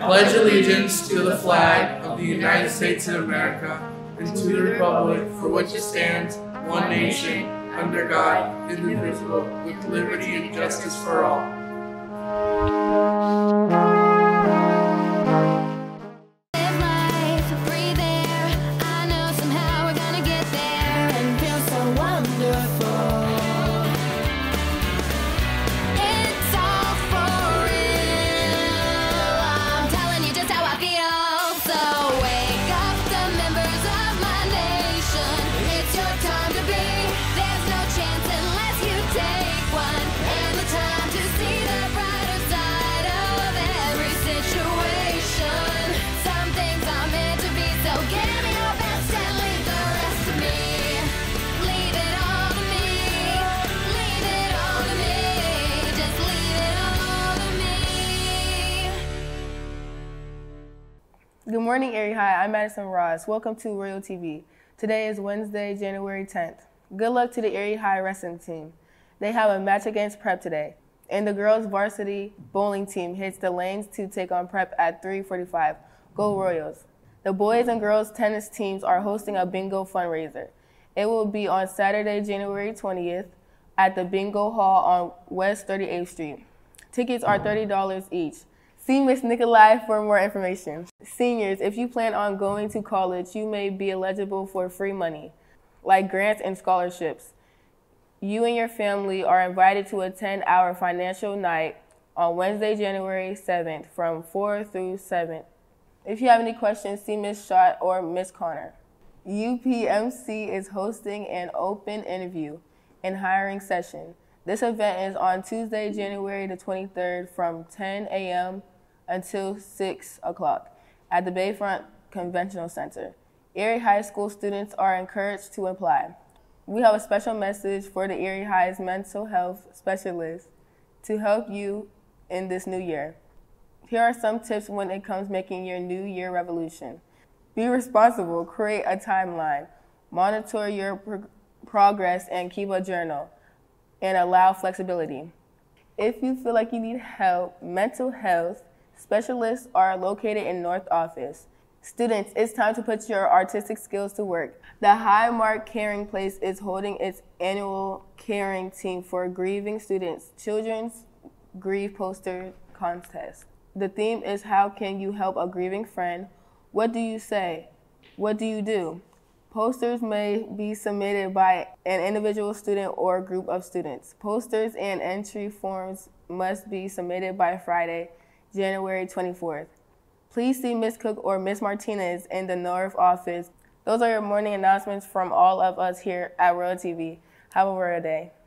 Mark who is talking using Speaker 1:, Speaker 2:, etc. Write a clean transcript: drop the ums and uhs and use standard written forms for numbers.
Speaker 1: pledge allegiance to the flag of the United States of America and to the republic for which it stands, one nation, under God, indivisible, with liberty and justice for all.
Speaker 2: Good morning, Erie High. I'm Madison Ross. Welcome to Royal TV. Today is Wednesday, January 10th. Good luck to the Erie High wrestling team. They have a match against Prep today. And the girls varsity bowling team hits the lanes to take on Prep at 3:45. Go Royals. The boys and girls tennis teams are hosting a bingo fundraiser. It will be on Saturday, January 20th at the Bingo Hall on West 38th Street. Tickets are $30 each. See Ms. Nikolai for more information. Seniors, if you plan on going to college, you may be eligible for free money, like grants and scholarships. You and your family are invited to attend our financial night on Wednesday, January 7th from 4 through 7. If you have any questions, see Ms. Schott or Ms. Connor. UPMC is hosting an open interview and hiring session. This event is on Tuesday, January the 23rd from 10 a.m. until 6 o'clock at the Bayfront Conventional Center. Erie High School students are encouraged to apply. We have a special message for the Erie High's mental health specialist to help you in this new year. Here are some tips when it comes making your New Year revolution. Be responsible, create a timeline, monitor your progress and keep a journal, and allow flexibility. If you feel like you need help, mental health specialists are located in North Office. Students, it's time to put your artistic skills to work. The Highmark Caring Place is holding its annual caring team for grieving students, Children's Grief Poster Contest. The theme is how can you help a grieving friend? What do you say? What do you do? Posters may be submitted by an individual student or group of students. Posters and entry forms must be submitted by Friday, January 24th. Please see Ms. Cook or Ms. Martinez in the North Office. Those are your morning announcements from all of us here at Royal TV. Have a royal day.